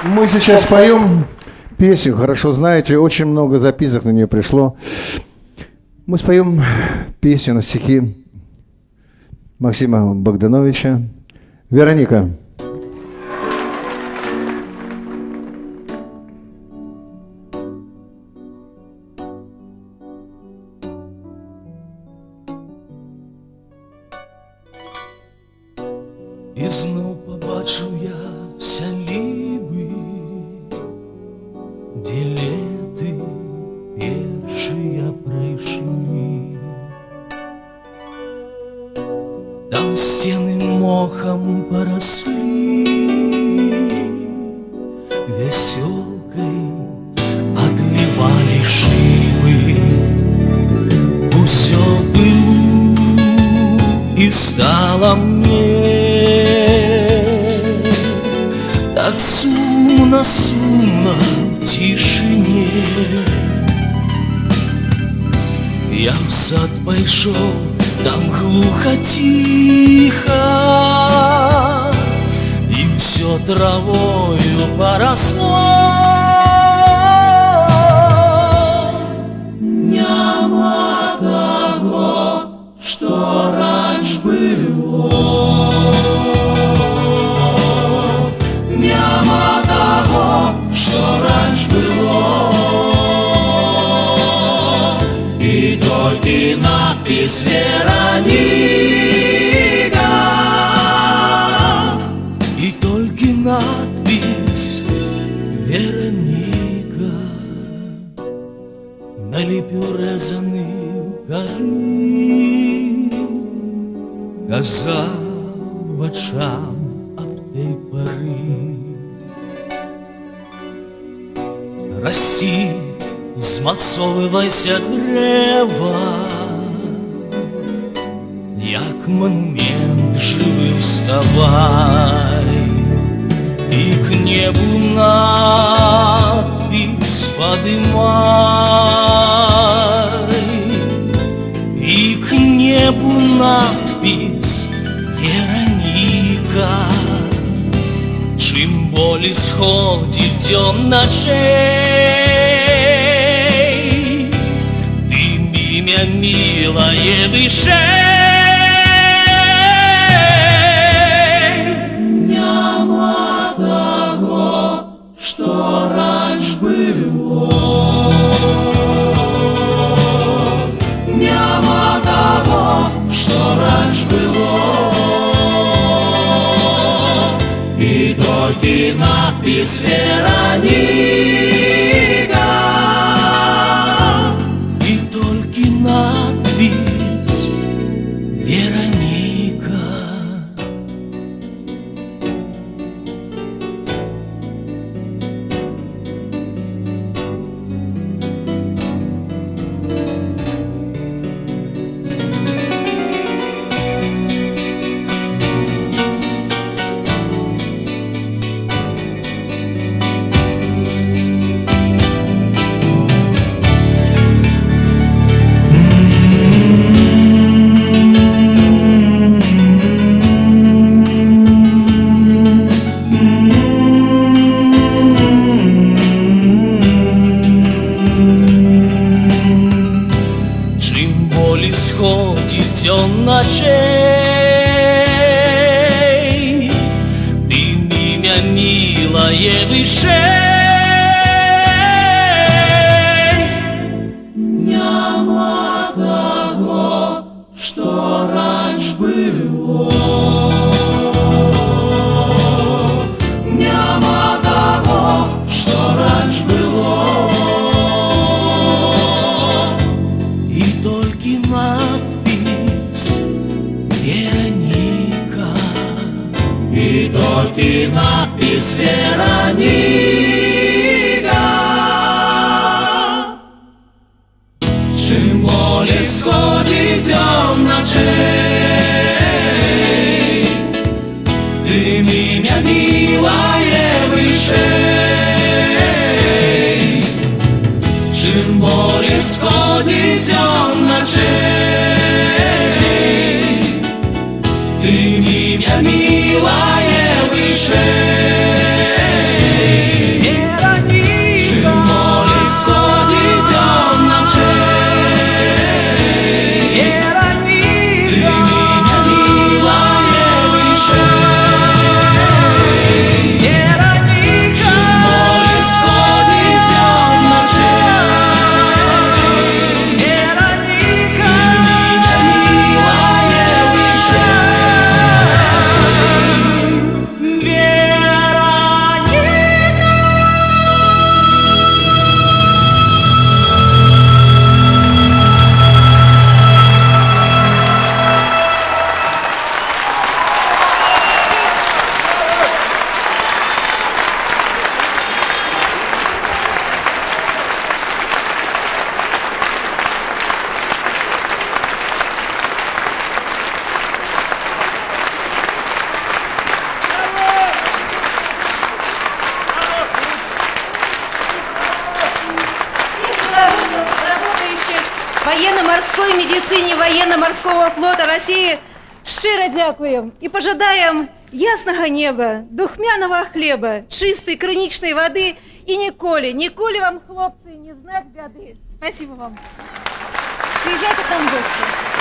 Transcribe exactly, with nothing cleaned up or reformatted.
Мы сейчас поем песню, хорошо знаете, очень много записок на нее пришло. Мы споем песню на стихи Максима Богдановича «Вероника». І знов побачив я сялібы, дзе леты першыя прайшлі. Там сцены мохам параслі, вясёлкай адлівалі шыбы. Усё было і стала мне так сумно, сумно в тишине. Я в сад пайшоў, там глухо, тихо, и все травою поросло. Няма того, что раньше было. Что раньше было, и только надпись «Вероника», и только надпись «Вероника» налепил резаный коры, казав очам об той поры. Расти, змацовывайся древа, як монумент живый вставай, и к небу надпись подымай, и к небу надпись «Вероника». Чим более сходит дём ночей, тым имя милое вышей. Няма того, что раньше было. Няма того, что раньше было. И только надпись «Вероника», и только надпись «Вероника». Исходит он ночей, тым имя милое вышей. Няма того, что раньше было. Няма того, что раньше было. И только надпись «Вероника». Чем более сходит дём ночей, тым имя милое вышей. Чем более сходит дём ночей, тым имя милое выше. военно-морской медицине военно-морского флота России щиро дякуем и пожадаем ясного неба, духмяного хлеба, чистой криничной воды и николи, николи вам, хлопцы, не знать беды. Спасибо вам. Приезжайте к нам в гости.